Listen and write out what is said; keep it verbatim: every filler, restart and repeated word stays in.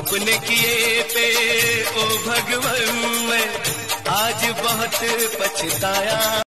अपने किए पे ओ भगवन मैं आज बहुत पछताया।